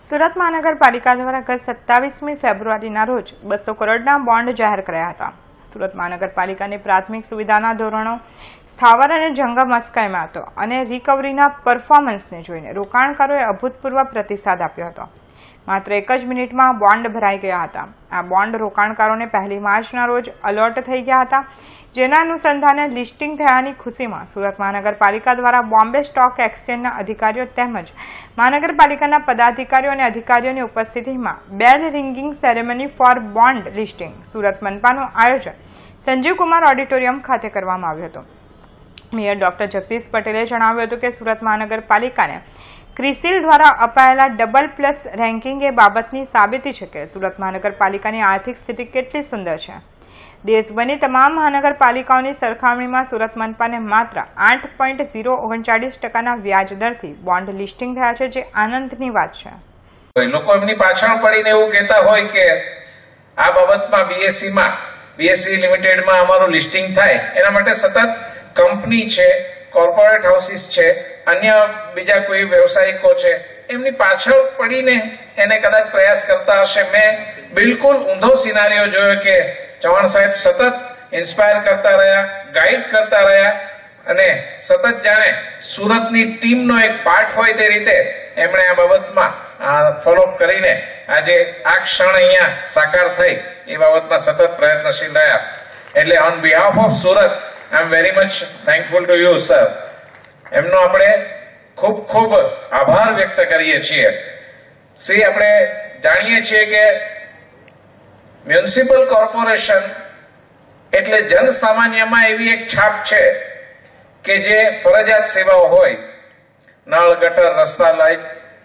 સુરત મહાનગરપાલિકા દ્વારા ગત 27મી ફેબ્રુઆરીના રોજ 200 કરોડના બોન્ડ જાહેર કર્યા હતા। સુરત મહાનગરપાલિકાની પ્રાથમિક સુવિધાના ધોરણો સ્થાવર અને જંગમ અસ્કયામત હતો અને રિકવરીના પરફોર્મન્સને જોઈને રોકાણકારોએ અભૂતપૂર્વ પ્રતિસાદ આપ્યો હતો। માત્ર એક જ મિનિટમાં બોન્ડ ભરાઈ ગયા હતા। આ બોન્ડ રોકાણકારોને 1 માર્ચના રોજ અલોટ થઈ ગયા હતા, જેના અનુસંધાને લિસ્ટિંગ થયાની ખુશીમાં સુરત મહાનગરપાલિકા દ્વારા બોમ્બે સ્ટોક એક્સચેન્જના અધિકારીઓ તેમજ મહાનગરપાલિકાના પદાધિકારીઓ અને અધિકારીઓની ઉપસ્થિતિમાં bell ringing ceremony for bond listing Surat મનપાનું આયોજન સંજીવ કુમાર ઓડિટોરિયમ ખાતે કરવામાં આવ્યું હતું। મેયર ડોક્ટર જગદીશ પટેલે જણાવ્યું હતું કે સુરત મહાનગરપાલિકાને ક્રિસિલ દ્વારા અપાયેલા ડબલ પ્લસ રેન્કિંગ એ બાબતની સાબિતી છે કે સુરત મહાનગરપાલિકાની આર્થિક સ્થિતિ કેટલી સુંદર છે। દેશભરની તમામ મહાનગરપાલિકાઓની સરખામણીમાં સુરત મનપાને માત્ર 8.039% વ્યાજ દરથી બોન્ડ લિસ્ટિંગ થયા છે, જે આનંદની વાત છે। લોકો એમની પાછળ પડીને એવું કહેતા હોય કે આ બાબતમાં બીએસસી લિમિટેડમાં અમારું લિસ્ટિંગ થાય એના માટે સતત કંપની છે, કોર્પોરેટ હાઉસીસ છે, અન્ય બીજા કોઈ વ્યવસાયિકો છે, એમની પાછળ પડીને એને કદાચ પ્રયાસ કરતા હશે। મેં બિલકુલ ઊંધો સિનારીઓ જોયો કે ચૌહાણ સાહેબ સતત ઇન્સ્પાયર કરતા રહ્યા, ગાઈડ કરતા રહ્યા અને સતત જાણે સુરતની ટીમનો એક પાર્ટ હોય તે રીતે એમણે આ બાબતમાં ફોલોઅપ કરીને આજે આ ક્ષણ અહીંયા સાકાર થઈ એ બાબતમાં સતત પ્રયત્નશીલ રહ્યા। એટલે on behalf of Surat I am very much thankful to you sir. એમનો આપણે ખૂબ ખૂબ આભાર વ્યક્ત કરીએ છીએ। સી આપણે જાણીએ છીએ કે મ્યુનિસિપલ કોર્પોરેશન એટલે જનસામાન્યમાં એવી એક છાપ છે કે જે ફરજિયાત સેવાઓ હોય, નળ, ગટર, રસ્તા, લાઇટ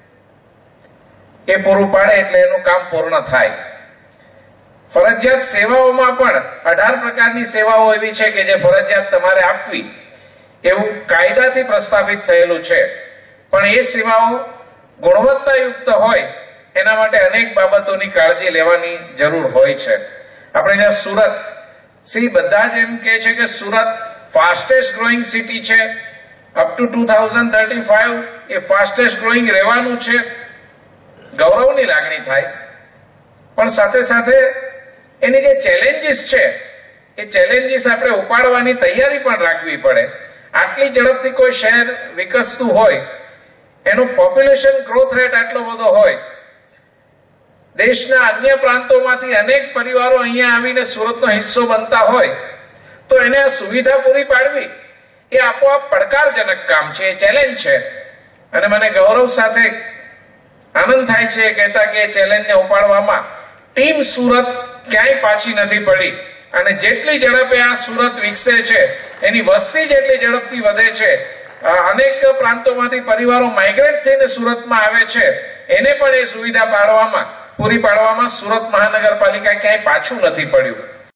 એ પૂરું પાડે એટલે એનું કામ પૂર્ણ થાય। ફરજિયાત સેવાઓમાં પણ 18 પ્રકારની સેવાઓ એવી છે કે જે ફરજિયાત તમારે આપવી એવું કાયદાથી પ્રસ્થાપિત થયેલું છે, પણ એ સેવાઓ ગુણવત્તાયુક્ત હોય એના માટે અનેક બાબતોની કાળજી લેવાની જરૂર હોય છે। આપણે જ્યાં સુરત બધા જ એમ કહે છે કે સુરત ફાસ્ટેસ્ટ ગ્રોઈંગ સિટી છે, અપ ટુ 2035 એ ફાસ્ટેસ્ટ ગ્રોઈંગ રહેવાનું છે, ગૌરવની લાગણી થાય। પણ સાથે સાથે એની જે ચેલેન્જીસ છે એ ચેલેન્જીસ આપણે ઉપાડવાની તૈયારી પણ રાખવી પડે। આટલી ઝડપથી કોઈ શહેર વિકસતું હોય, એનું પોપ્યુલેશન ગ્રોથ રેટ આટલો બધો હોય, દેશના અન્ય પ્રાંતોમાંથી અનેક પરિવારો અહીંયા આવીને સુરતનો હિસ્સો બનતા હોય, તો એને આ સુવિધા પૂરી પાડવી એ આપોઆપ પડકારજનક કામ છે, ચેલેન્જ છે। અને મને ગૌરવ સાથે આનંદ થાય છે કહેતા કે ચેલેન્જને ઉપાડવામાં ટીમ સુરત ક્યાંય પાછી નથી પડી અને જેટલી ઝડપે આ સુરત વિકસે છે, એની વસ્તી જેટલી ઝડપથી વધે છે, અનેક પ્રાંતોમાંથી પરિવારો માઇગ્રેટ થઈને સુરતમાં આવે છે, એને પણ એ સુવિધા પૂરી પાડવામાં સુરત મહાનગરપાલિકા ક્યાંય પાછું નથી પડ્યું।